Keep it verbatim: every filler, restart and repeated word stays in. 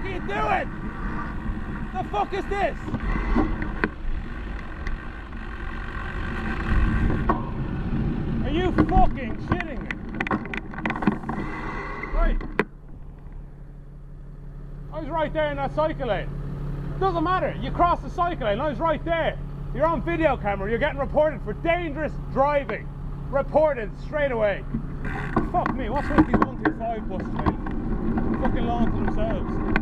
are you doing? The fuck is this? Are you fucking shitting me? Right. I was right there in that cycle lane. Doesn't matter, you cross the cycle lane, I was right there. You're on video camera, you're getting reported for dangerous driving. Reported straight away. Fuck me, what's with these one two five buses, mate? Fucking law to themselves.